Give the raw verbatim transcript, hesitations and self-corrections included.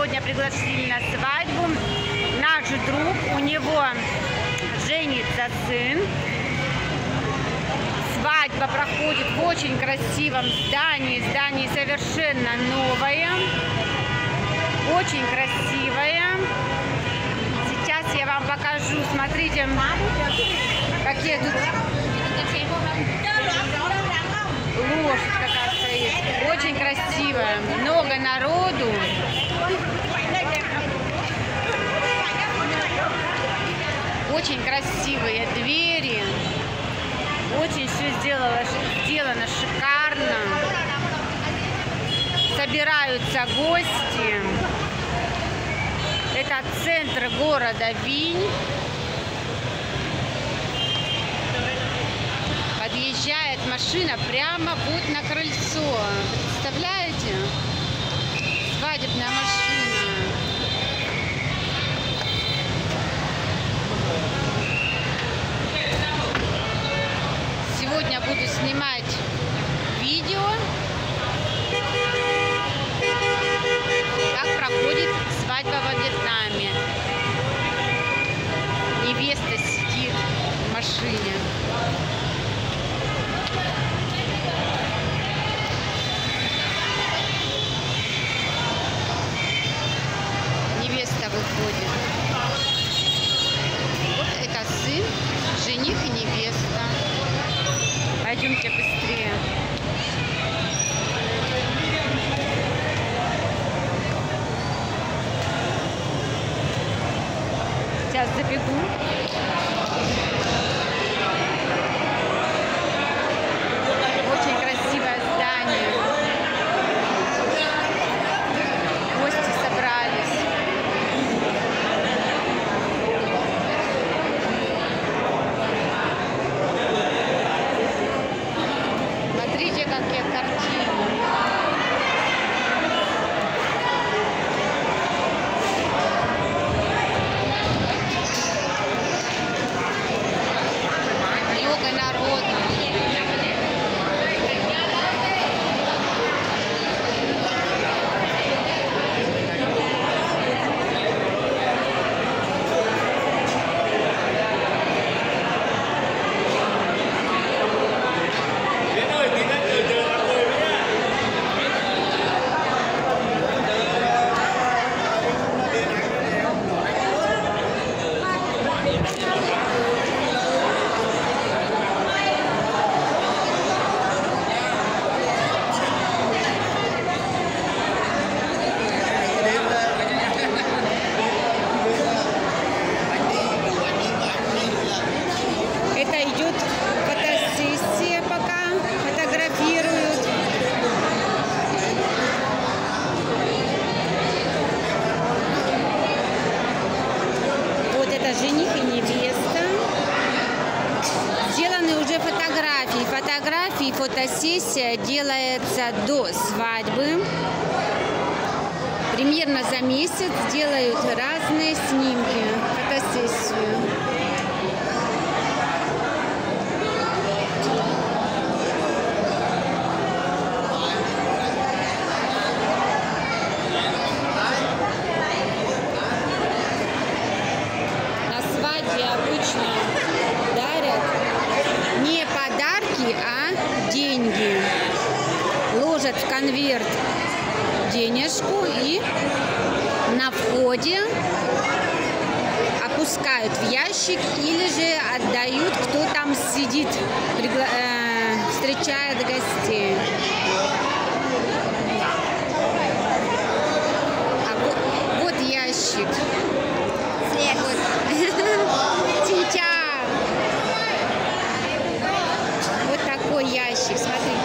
сегодня пригласили на свадьбу. Наш друг, у него женится сын. Свадьба проходит в очень красивом здании. Здание совершенно новое. Очень красивое. Сейчас я вам покажу. Смотрите, какие тут лошадь какая стоит. Очень красивая. Много народу. Очень красивые двери. Очень все сделано, сделано шикарно. Собираются гости. Это центр города Винь. Подъезжает машина прямо вот на крыльцо. Представляете? Свадебная машина. Сегодня буду снимать видео, как проходит свадьба во Вьетнаме. Невеста сидит в машине. Невеста выходит. Вот это сын, жених и невеста. Пойдемте быстрее. Сейчас забегу. Очень красивое здание. Гости собрались. Смотрите, какие картины. Много народу. Это идет фотосессия, пока фотографируют. Вот это жених и невеста. Сделаны уже фотографии. Фотографии, фотосессия делается до свадьбы. Примерно за месяц делают разные снимки, фотосессию. Обычно дарят не подарки, а деньги. Ложат в конверт денежку и на входе опускают в ящик или же отдают, кто там сидит, пригла... э, встречает гостей. А вот, вот ящик. Вот такой ящик, смотрите.